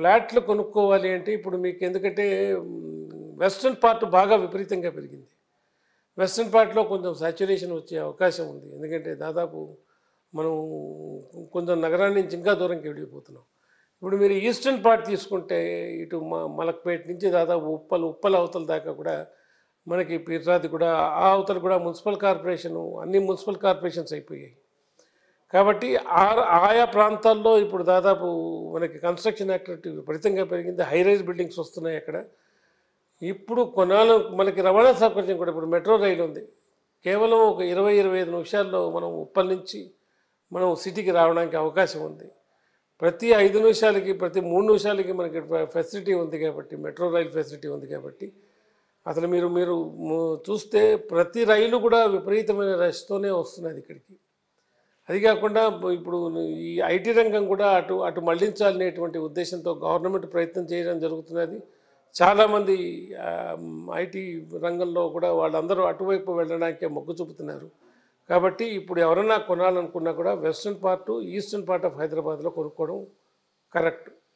ఫ్లాట్లు కొనుక్కోవాలి అంటే ఇప్పుడు మీకు ఎందుకంటే వెస్ట్రన్ పార్ట్ బాగా విపరీతంగా పెరిగింది. వెస్ట్రన్ పార్ట్లో కొంచెం సాచ్యురేషన్ వచ్చే అవకాశం ఉంది. ఎందుకంటే దాదాపు మనం కొంచెం నగరాన్ని నుంచి ఇంకా దూరంకి వెళ్ళిపోతున్నాం. ఇప్పుడు మీరు ఈస్టర్న్ పార్ట్ తీసుకుంటే ఇటు మలక్పేట నుంచి దాదాపు ఉప్పల్ అవతల దాకా కూడా మనకి పీర్రాది కూడా ఆ అవతల కూడా మున్సిపల్ కార్పొరేషను అన్ని మున్సిపల్ కార్పొరేషన్స్ అయిపోయాయి. కాబట్టి ఆయా ప్రాంతాల్లో ఇప్పుడు దాదాపు మనకి కన్స్ట్రక్షన్ యాక్టివిటీ విపరీతంగా పెరిగింది. హై రైజ్ బిల్డింగ్స్ వస్తున్నాయి అక్కడ. ఇప్పుడు కొన్నాళ్ళు మనకి రవాణా సౌకర్యం కూడా ఇప్పుడు మెట్రో రైలు ఉంది. కేవలం ఒక 20-25 నిమిషాల్లో మనం ఉప్పల్ నుంచి మనం సిటీకి రావడానికి అవకాశం ఉంది. ప్రతి 5 నిమిషాలకి ప్రతి 3 నిమిషాలకి మనకి ఫెసిలిటీ ఉంది కాబట్టి మెట్రో రైలు ఫెసిలిటీ ఉంది కాబట్టి అసలు మీరు చూస్తే ప్రతి రైలు కూడా విపరీతమైన రష్తోనే వస్తున్నది ఇక్కడికి. అది కాకుండా ఇప్పుడు ఈ ఐటీ రంగం కూడా అటు మళ్లించాలనేటువంటి ఉద్దేశంతో గవర్నమెంట్ ప్రయత్నం చేయడం జరుగుతున్నది. చాలామంది ఐటీ రంగంలో కూడా వాళ్ళందరూ అటువైపు వెళ్ళడానికే మొగ్గు చూపుతున్నారు. కాబట్టి ఇప్పుడు ఎవరైనా కొనాలనుకున్నా కూడా western part eastern part of హైదరాబాద్లో కొనుక్కోవడం కరెక్ట్.